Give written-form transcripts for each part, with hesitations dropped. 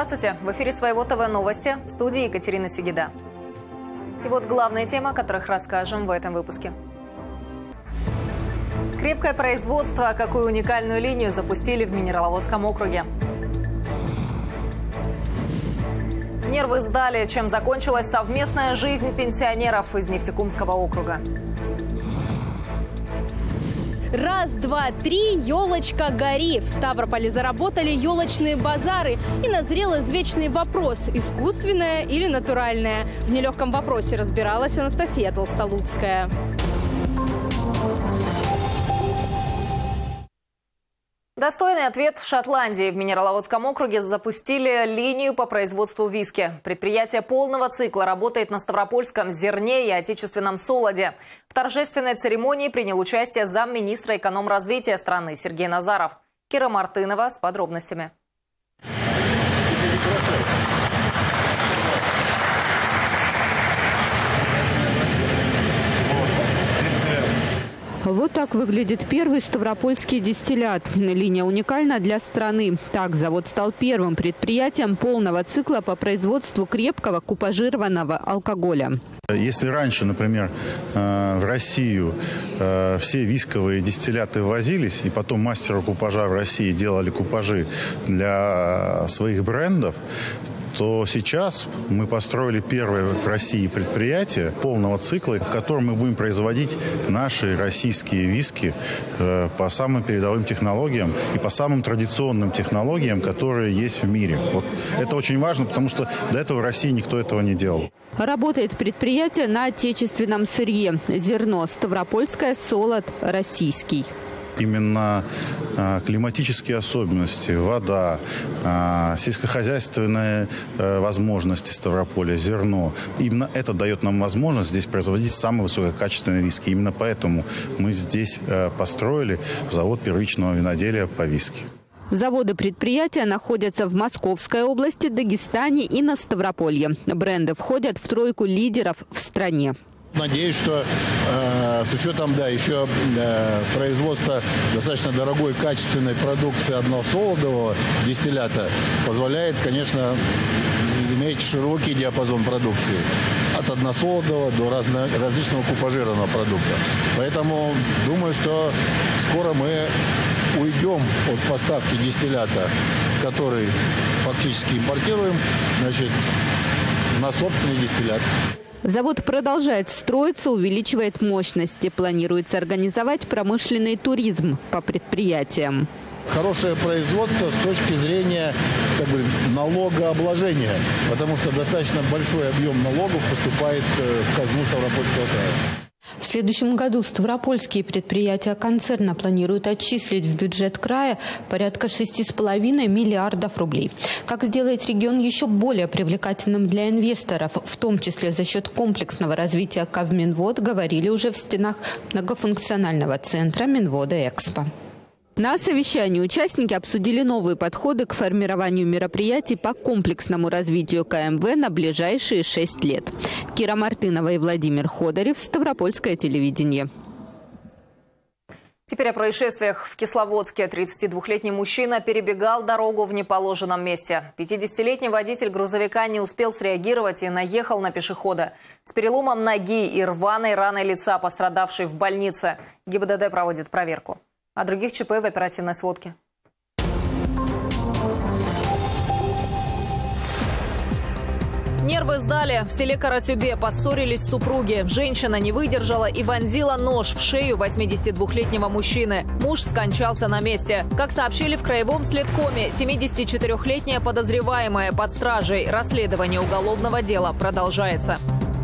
Здравствуйте! В эфире «Своего ТВ» новости. В студии Екатерина Сегеда. И вот главные темы, о которых расскажем в этом выпуске. Крепкое производство. Какую уникальную линию запустили в Минераловодском округе? Нервы сдали. Чем закончилась совместная жизнь пенсионеров из Нефтекумского округа? Раз, два, три, елочка, гори. В Ставрополе заработали елочные базары. И назрел извечный вопрос – искусственное или натуральное. В нелегком вопросе разбиралась Анастасия Толстолуцкая. Достойный ответ в Шотландии. В Минераловодском округе запустили линию по производству виски. Предприятие полного цикла работает на ставропольском зерне и отечественном солоде. В торжественной церемонии принял участие замминистра экономразвития страны Сергей Назаров. Кира Мартынова с подробностями. Вот так выглядит первый ставропольский дистиллят. Линия уникальна для страны. Так, завод стал первым предприятием полного цикла по производству крепкого купажированного алкоголя. Если раньше, например, в Россию все висковые дистилляты ввозились, и потом мастеры купажа в России делали купажи для своих брендов, то сейчас мы построили первое в России предприятие полного цикла, в котором мы будем производить наши российские виски по самым передовым технологиям и по самым традиционным технологиям, которые есть в мире. Вот это очень важно, потому что до этого в России никто этого не делал. Работает предприятие на отечественном сырье. Зерно ставропольское, солод российский. Именно климатические особенности, вода, сельскохозяйственные возможности Ставрополя, зерно. Именно это дает нам возможность здесь производить самые высококачественные виски. Именно поэтому мы здесь построили завод первичного виноделия по виски. Заводы предприятия находятся в Московской области, Дагестане и на Ставрополье. Бренды входят в тройку лидеров в стране. Надеюсь, что с учетом еще производства достаточно дорогой качественной продукции односолодового дистиллята позволяет, конечно, иметь широкий диапазон продукции. От односолодового до различного купажированного продукта. Поэтому думаю, что скоро мы уйдем от поставки дистиллята, который фактически импортируем, на собственный дистиллят. Завод продолжает строиться, увеличивает мощности. Планируется организовать промышленный туризм по предприятиям. Хорошее производство с точки зрения налогообложения, потому что достаточно большой объем налогов поступает в казну Ставропольского края. В следующем году ставропольские предприятия концерна планируют отчислить в бюджет края порядка 6,5 миллиардов рублей. Как сделать регион еще более привлекательным для инвесторов, в том числе за счет комплексного развития Кавминвод, говорили уже в стенах многофункционального центра Минвода-Экспо. На совещании участники обсудили новые подходы к формированию мероприятий по комплексному развитию КМВ на ближайшие 6 лет. Кира Мартынова и Владимир Ходорев, Ставропольское телевидение. Теперь о происшествиях. В Кисловодске 32-летний мужчина перебегал дорогу в неположенном месте. 50-летний водитель грузовика не успел среагировать и наехал на пешехода. С переломом ноги и рваной раной лица пострадавший в больнице. ГИБДД проводит проверку. О других ЧП в оперативной сводке. Нервы сдали. В селе Каратюбе поссорились супруги. Женщина не выдержала и вонзила нож в шею 82-летнего мужчины. Муж скончался на месте. Как сообщили в краевом следкоме, 74-летняя подозреваемая под стражей. Расследование уголовного дела продолжается.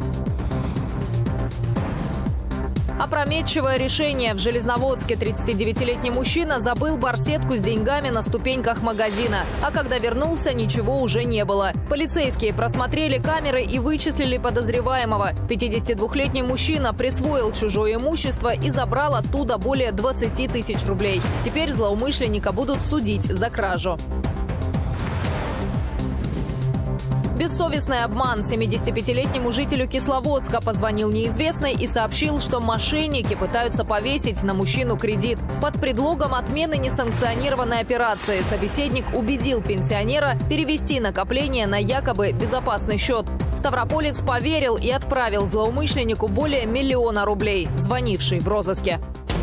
Опрометчивое решение. В Железноводске 39-летний мужчина забыл барсетку с деньгами на ступеньках магазина. А когда вернулся, ничего уже не было. Полицейские просмотрели камеры и вычислили подозреваемого. 52-летний мужчина присвоил чужое имущество и забрал оттуда более 20 тысяч рублей. Теперь злоумышленника будут судить за кражу. Бессовестный обман. 75-летнему жителю Кисловодска позвонил неизвестный и сообщил, что мошенники пытаются повесить на мужчину кредит. Под предлогом отмены несанкционированной операции собеседник убедил пенсионера перевести накопление на якобы безопасный счет. Ставрополец поверил и отправил злоумышленнику более 1 миллиона рублей, звонивший в розыске.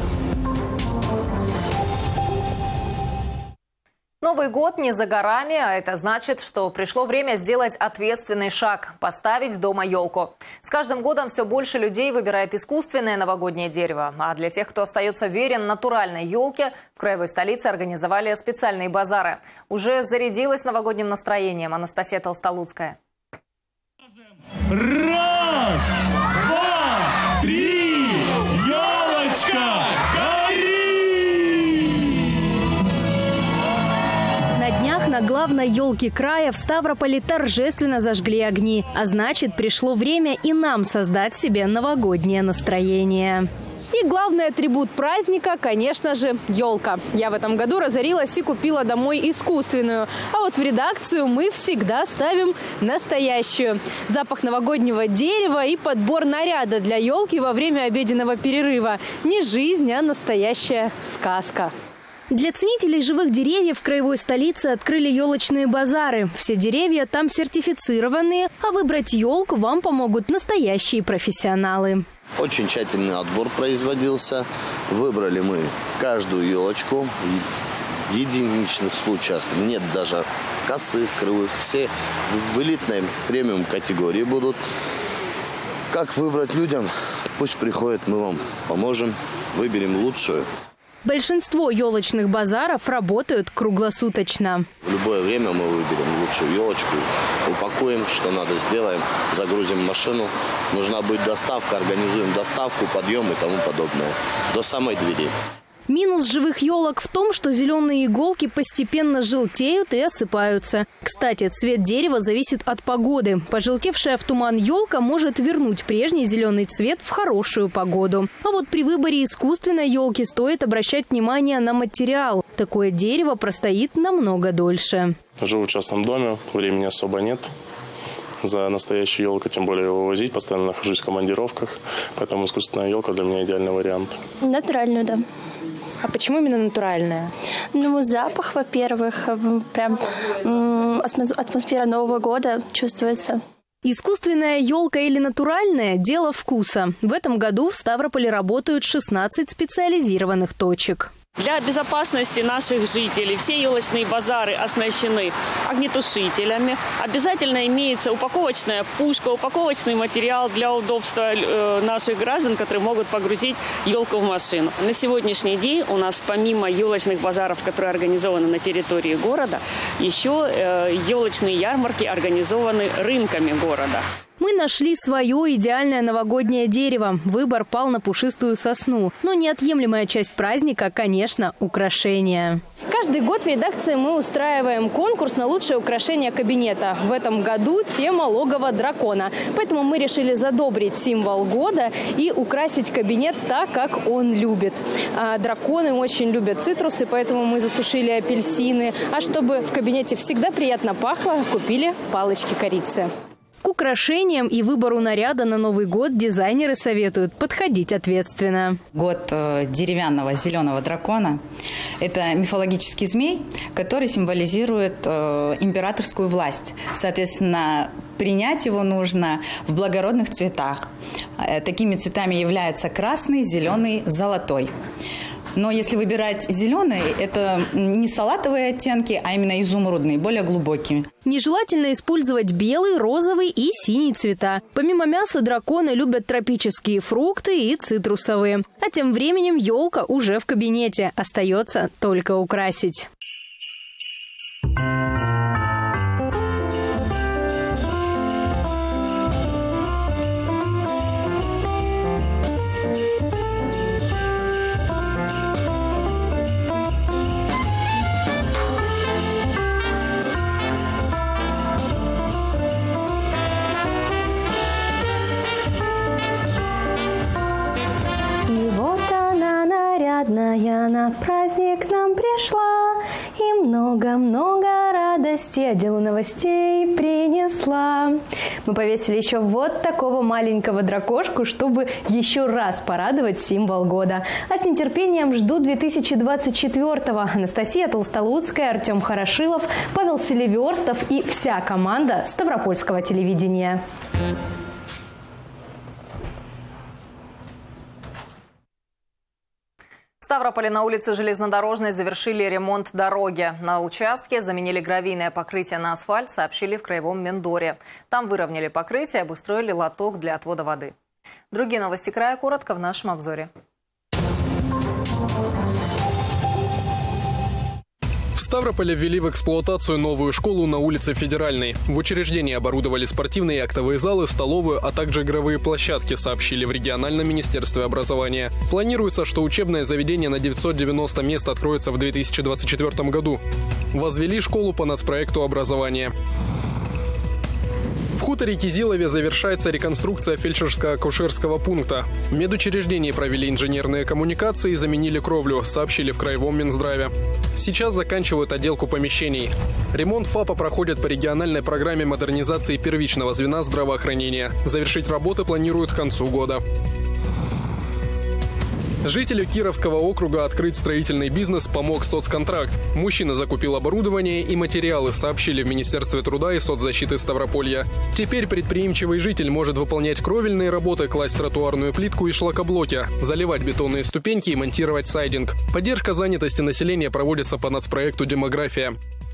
Новый год не за горами, а это значит, что пришло время сделать ответственный шаг – поставить дома елку. С каждым годом все больше людей выбирает искусственное новогоднее дерево. А для тех, кто остается верен натуральной елке, в краевой столице организовали специальные базары. Уже зарядилась новогодним настроением Анастасия Толстолуцкая. Раз, два, три, елочка, гори! На днях на главной елке края в Ставрополе торжественно зажгли огни. А значит, пришло время и нам создать себе новогоднее настроение. И главный атрибут праздника, конечно же, елка. Я в этом году разорилась и купила домой искусственную. А вот в редакцию мы всегда ставим настоящую. Запах новогоднего дерева и подбор наряда для елки во время обеденного перерыва. Не жизнь, а настоящая сказка. Для ценителей живых деревьев в краевой столице открыли елочные базары. Все деревья там сертифицированные, а выбрать елку вам помогут настоящие профессионалы. Очень тщательный отбор производился. Выбрали мы каждую елочку. В единичных случаях нет даже косых, кривых. Все в элитной премиум категории будут. Как выбрать людям? Пусть приходят, мы вам поможем, выберем лучшую. Большинство елочных базаров работают круглосуточно. В любое время мы выберем лучшую елочку, упакуем, что надо, сделаем, загрузим в машину. Нужна будет доставка, организуем доставку, подъем и тому подобное. До самой двери. Минус живых елок в том, что зеленые иголки постепенно желтеют и осыпаются. Кстати, цвет дерева зависит от погоды. Пожелтевшая в туман елка может вернуть прежний зеленый цвет в хорошую погоду. А вот при выборе искусственной елки стоит обращать внимание на материал. Такое дерево простоит намного дольше. Живу в частном доме, времени особо нет. За настоящую елку, тем более его возить, постоянно нахожусь в командировках. Поэтому искусственная елка для меня идеальный вариант. Натуральную, да. А почему именно натуральная? Ну, запах, во-первых, прям атмосфера Нового года чувствуется. Искусственная елка или натуральная – дело вкуса. В этом году в Ставрополе работают 16 специализированных точек. Для безопасности наших жителей все елочные базары оснащены огнетушителями. Обязательно имеется упаковочная пушка, упаковочный материал для удобства наших граждан, которые могут погрузить елку в машину. На сегодняшний день у нас помимо елочных базаров, которые организованы на территории города, еще елочные ярмарки организованы рынками города. Мы нашли свое идеальное новогоднее дерево. Выбор пал на пушистую сосну. Но неотъемлемая часть праздника, конечно, украшения. Каждый год в редакции мы устраиваем конкурс на лучшее украшение кабинета. В этом году тема логово дракона. Поэтому мы решили задобрить символ года и украсить кабинет так, как он любит. Драконы очень любят цитрусы, поэтому мы засушили апельсины. А чтобы в кабинете всегда приятно пахло, купили палочки корицы. К украшениям и выбору наряда на Новый год дизайнеры советуют подходить ответственно. Год деревянного зеленого дракона – это мифологический змей, который символизирует императорскую власть. Соответственно, принять его нужно в благородных цветах. Такими цветами являются красный, зеленый, золотой. Но если выбирать зеленый, это не салатовые оттенки, а именно изумрудные, более глубокие. Нежелательно использовать белый, розовый и синий цвета. Помимо мяса драконы любят тропические фрукты и цитрусовые. А тем временем елка уже в кабинете. Остается только украсить. И вот она нарядная на праздник нам пришла, много-много радости, отделу новостей принесла. Мы повесили еще вот такого маленького дракошку, чтобы еще раз порадовать символ года. А с нетерпением жду 2024-го. Анастасия Толстолуцкая, Артем Хорошилов, Павел Селиверстов и вся команда Ставропольского телевидения. В Ставрополе на улице Железнодорожной завершили ремонт дороги. На участке заменили гравийное покрытие на асфальт, сообщили в Краевом Миндоре. Там выровняли покрытие, обустроили лоток для отвода воды. Другие новости края коротко в нашем обзоре. В Ставрополе ввели в эксплуатацию новую школу на улице Федеральной. В учреждении оборудовали спортивные и актовые залы, столовую, а также игровые площадки, сообщили в региональном министерстве образования. Планируется, что учебное заведение на 990 мест откроется в 2024 году. Возвели школу по нацпроекту образования. В хуторе Кизилове завершается реконструкция фельдшерско-акушерского пункта. В медучреждении провели инженерные коммуникации и заменили кровлю, сообщили в Краевом Минздраве. Сейчас заканчивают отделку помещений. Ремонт ФАПа проходит по региональной программе модернизации первичного звена здравоохранения. Завершить работы планируют к концу года. Жителю Кировского округа открыть строительный бизнес помог соцконтракт. Мужчина закупил оборудование и материалы, сообщили в Министерстве труда и соцзащиты Ставрополья. Теперь предприимчивый житель может выполнять кровельные работы, класть тротуарную плитку и шлакоблоки, заливать бетонные ступеньки и монтировать сайдинг. Поддержка занятости населения проводится по нацпроекту «Демография».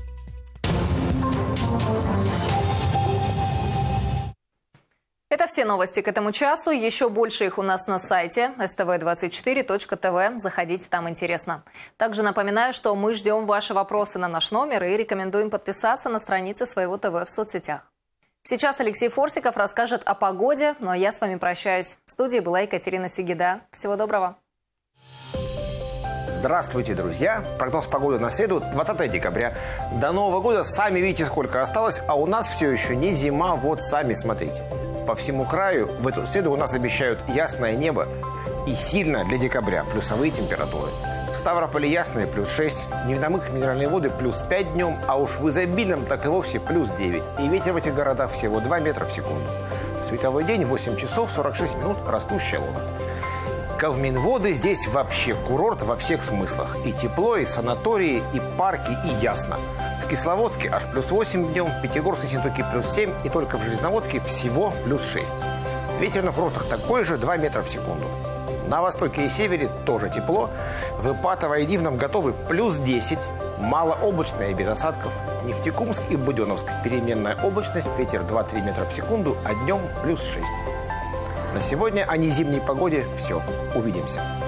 Это все новости к этому часу. Еще больше их у нас на сайте stv24.tv. Заходите, там интересно. Также напоминаю, что мы ждем ваши вопросы на наш номер и рекомендуем подписаться на страницы своего ТВ в соцсетях. Сейчас Алексей Форсиков расскажет о погоде, ну а я с вами прощаюсь. В студии была Екатерина Сигида. Всего доброго. Здравствуйте, друзья! Прогноз погоды на среду, 20 декабря. До Нового года сами видите, сколько осталось, а у нас все еще не зима, вот сами смотрите. По всему краю в эту среду у нас обещают ясное небо и сильно для декабря плюсовые температуры. В Ставрополе ясные плюс 6, Неведомых минеральные воды плюс 5 днем, а уж в Изобильном так и вовсе плюс 9. И ветер в этих городах всего 2 метра в секунду. Световой день 8 часов 46 минут, растущая луна. Калминводы здесь вообще курорт во всех смыслах. И тепло, и санатории, и парки, и ясно. В Кисловодске аж плюс 8 днем, в Пятигорске, Синтуке плюс 7 и только в Железноводске всего плюс 6. Ветер на курортах такой же, 2 метра в секунду. На востоке и севере тоже тепло. В Ипатово и Дивном готовы плюс 10. Малооблачно и без осадков. Нефтекумск и Буденновск переменная облачность, ветер 2-3 метра в секунду, а днем плюс 6. На сегодня о незимней погоде все. Увидимся.